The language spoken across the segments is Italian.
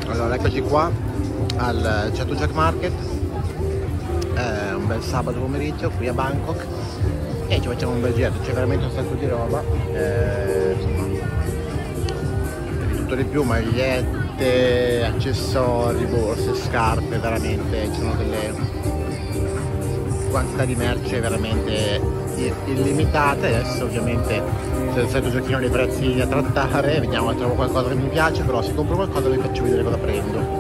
Allora, eccoci qua al Chatuchak Market, un bel sabato pomeriggio qui a Bangkok e ci facciamo un bel giro, c'è veramente un sacco di roba, insomma, di tutto di più, magliette, accessori, borse, scarpe, veramente ci sono delle quantità di merce veramente illimitate. Adesso ovviamente c'è il solito giochino dei prezzi da trattare, vediamo se trovo qualcosa che mi piace, però se compro qualcosa vi faccio vedere cosa prendo.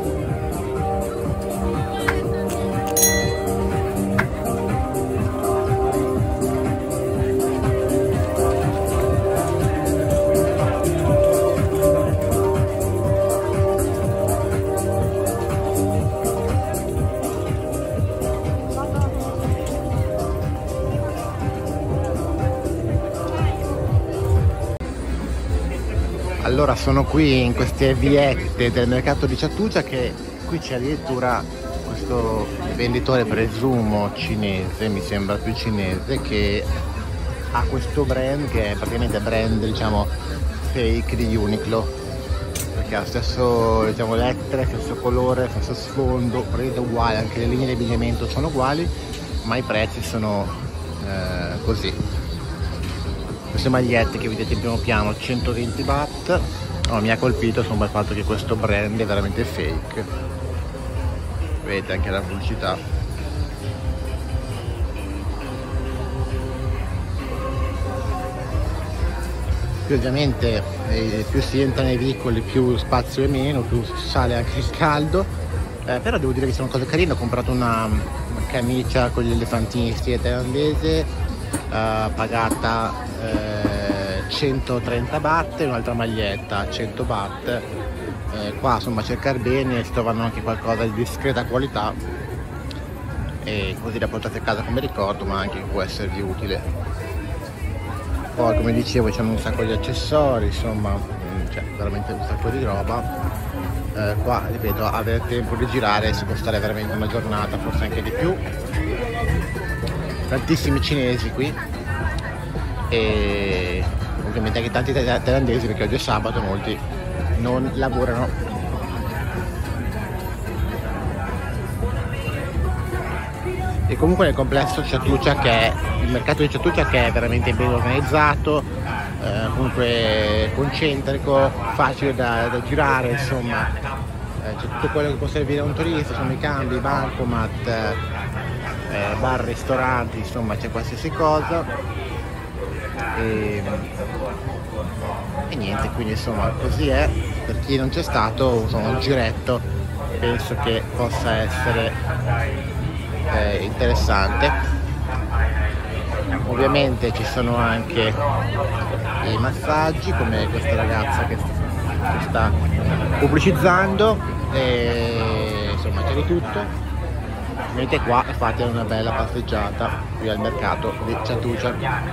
Allora sono qui in queste viette del mercato di Chatuchak, che qui c'è addirittura questo venditore presumo cinese, mi sembra più cinese, che ha questo brand che è praticamente brand, diciamo, fake di Uniqlo, perché ha lo stesso, diciamo, lettere, stesso colore, stesso sfondo, praticamente uguale, anche le linee di abbigliamento sono uguali, ma i prezzi sono così. Queste magliette che vedete in primo piano 120 baht. Mi ha colpito insomma il fatto che questo brand è veramente fake, vedete anche la pubblicità. Qui ovviamente più si entra nei vicoli più spazio è meno, più sale anche il caldo, però devo dire che sono cose carine. Ho comprato una camicia con gli elefantini in stile thailandese, pagata 130 baht, e un'altra maglietta 100 baht. Qua insomma a cercare bene si trovano anche qualcosa di discreta qualità, e così da portare a casa come ricordo, ma anche che può esservi utile. Poi come dicevo c'hanno un sacco di accessori, insomma c'è veramente un sacco di roba. Qua ripeto, avere tempo di girare si può stare veramente una giornata, forse anche di più. Tantissimi cinesi qui e ovviamente anche tanti thailandesi, perché oggi è sabato, molti non lavorano. E comunque nel complesso Chatuchak, il mercato di Chatuchak è veramente ben organizzato, comunque concentrico, facile da girare, insomma c'è tutto quello che può servire a un turista, sono i cambi, bancomat, bar, ristoranti, insomma c'è qualsiasi cosa. E niente, quindi insomma così è. Per chi non c'è stato, insomma, un giretto penso che possa essere interessante. Ovviamente ci sono anche i massaggi, come questa ragazza che sta pubblicizzando, e insomma c'è di tutto. Venite qua e fate una bella passeggiata qui al mercato di Chatuchak.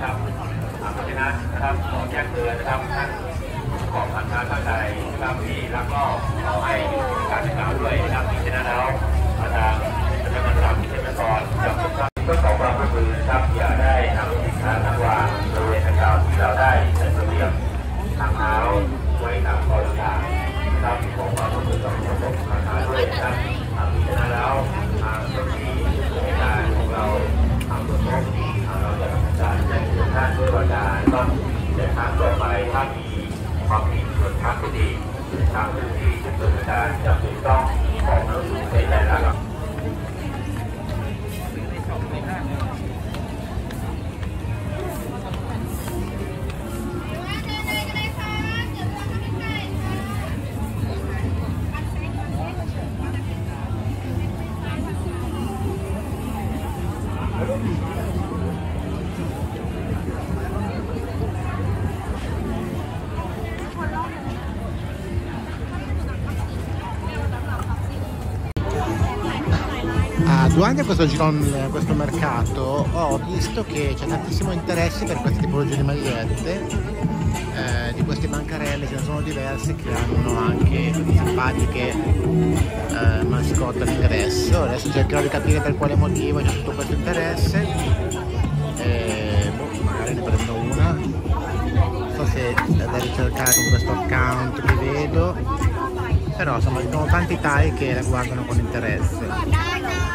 Durante questo giro in questo mercato ho visto che c'è tantissimo interesse per queste tipologie di magliette, di queste bancarelle, ce ne sono diverse che hanno anche simpatiche mascotte all'ingresso. Adesso cercherò di capire per quale motivo c'è tutto questo interesse, magari ne prendo una, non so se è da ricercare con questo account che vedo. Però insomma ci sono tanti Thai che la guardano con interesse.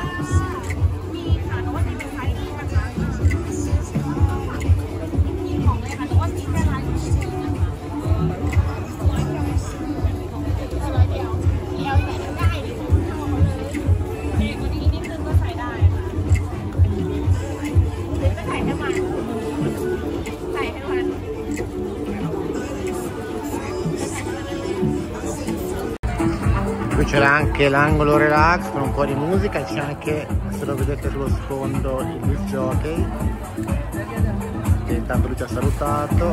Qui c'era anche l'angolo relax con un po' di musica, c'è anche, se lo vedete sullo sfondo, il disc jockey, che intanto lui ci ha salutato.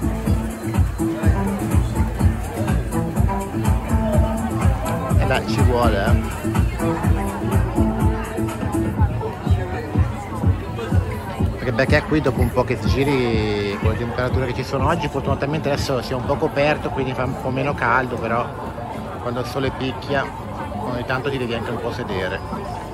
E là ci vuole, perché qui dopo un po' che ti giri con le temperature che ci sono oggi, fortunatamente adesso si è un po' coperto, quindi fa un po' meno caldo, però quando il sole picchia ogni tanto ti devi anche un po' sedere.